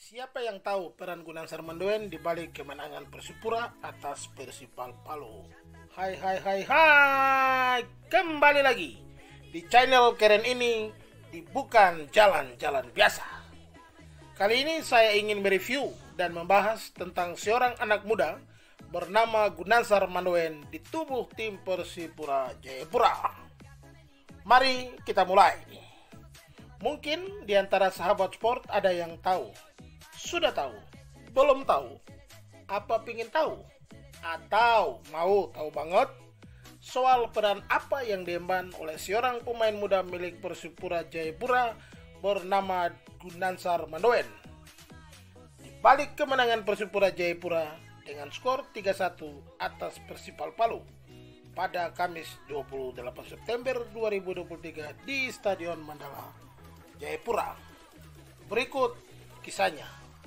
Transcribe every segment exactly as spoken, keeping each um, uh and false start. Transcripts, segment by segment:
Siapa yang tahu peran Gunansar Mandoen di balik kemenangan Persipura atas Persipal Palu? Hai hai hai hai, kembali lagi di channel keren ini di Bukan Jalan-Jalan Biasa. Kali ini saya ingin mereview dan membahas tentang seorang anak muda bernama Gunansar Mandoen di tubuh tim Persipura Jayapura. Mari kita mulai. Mungkin di antara sahabat sport ada yang tahu, sudah tahu, belum tahu, apa pingin tahu, atau mau tahu banget soal peran apa yang diemban oleh seorang pemain muda milik Persipura Jayapura bernama Gunansar Mandoen di balik kemenangan Persipura Jayapura dengan skor tiga satu atas Persipal Palu pada Kamis dua puluh delapan September dua ribu dua puluh tiga di Stadion Mandala Jayapura. Berikut kisahnya.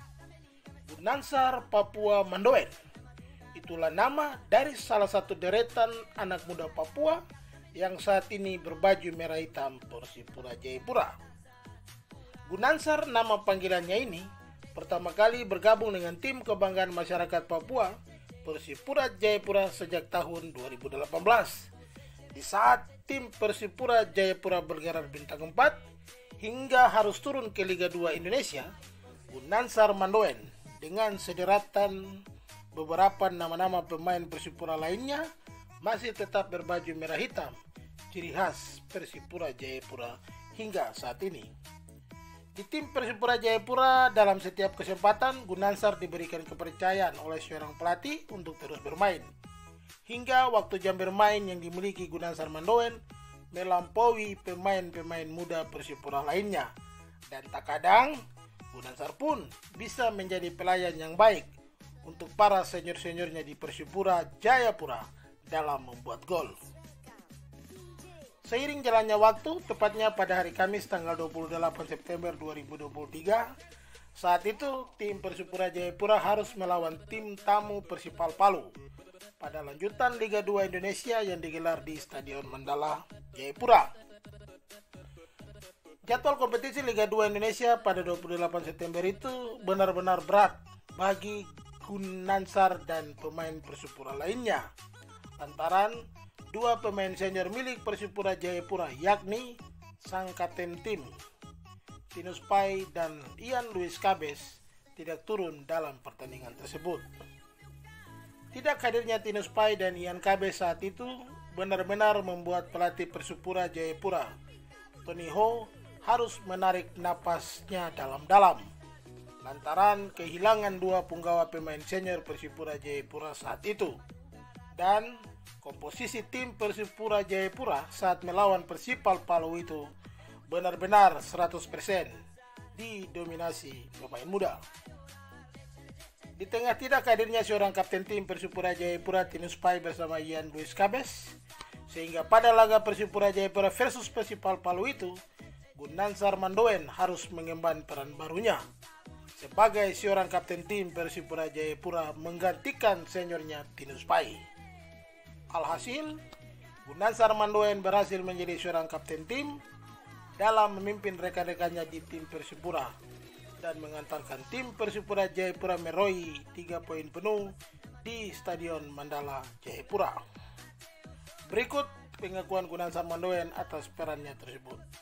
Gunansar Papua Mandoen, itulah nama dari salah satu deretan anak muda Papua yang saat ini berbaju merah hitam Persipura Jayapura. Gunansar, nama panggilannya ini, pertama kali bergabung dengan tim kebanggaan masyarakat Papua Persipura Jayapura sejak tahun dua ribu delapan belas. Di saat tim Persipura Jayapura bergerak bintang empat hingga harus turun ke Liga dua Indonesia, Gunansar Mandoen dengan sederatan beberapa nama-nama pemain Persipura lainnya masih tetap berbaju merah hitam, ciri khas Persipura Jayapura hingga saat ini. Di tim Persipura Jayapura, dalam setiap kesempatan Gunansar diberikan kepercayaan oleh seorang pelatih untuk terus bermain. Hingga waktu jam bermain yang dimiliki Gunansar Mandoen melampaui pemain-pemain muda Persipura lainnya, dan tak kadang Gunansar pun bisa menjadi pelayan yang baik untuk para senior-seniornya di Persipura Jayapura dalam membuat gol. Seiring jalannya waktu, tepatnya pada hari Kamis tanggal dua puluh delapan September dua ribu dua puluh tiga, saat itu tim Persipura Jayapura harus melawan tim tamu Persipal Palu pada lanjutan Liga dua Indonesia yang digelar di Stadion Mandala Jayapura. Jadwal kompetisi Liga dua Indonesia pada dua puluh delapan September itu benar-benar berat bagi Gunansar dan pemain Persipura lainnya, lantaran dua pemain senior milik Persipura Jayapura, yakni sang kapten tim Tinus Pai dan Ian Luis Cabes, tidak turun dalam pertandingan tersebut. Tidak hadirnya Tinus Pai dan Ian Cabes saat itu benar-benar membuat pelatih Persipura Jayapura, Tony Ho, harus menarik napasnya dalam-dalam lantaran kehilangan dua punggawa pemain senior Persipura Jayapura saat itu. Dan komposisi tim Persipura Jayapura saat melawan Persipal Palu itu benar-benar seratus persen didominasi pemain muda. Di tengah tidak hadirnya seorang kapten tim Persipura Jayapura, Tinus Pai bersama Ian Luis Cabes, sehingga pada laga Persipura Jayapura versus Persipal Palu itu, Gunansar Mandoen harus mengemban peran barunya sebagai seorang kapten tim Persipura Jayapura menggantikan seniornya Tinus Pai. Alhasil, Gunansar Mandoen berhasil menjadi seorang kapten tim dalam memimpin rekan-rekannya di tim Persipura dan mengantarkan tim Persipura Jayapura meraih tiga poin penuh di Stadion Mandala Jayapura. Berikut pengakuan Gunansar Mandoen atas perannya tersebut.